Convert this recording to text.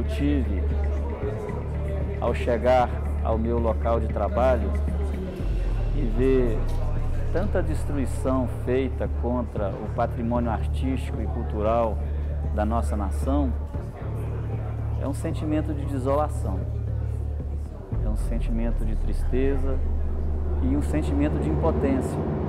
tive ao chegar ao meu local de trabalho e ver tanta destruição feita contra o patrimônio artístico e cultural da nossa nação, é um sentimento de desolação, é um sentimento de tristeza e um sentimento de impotência.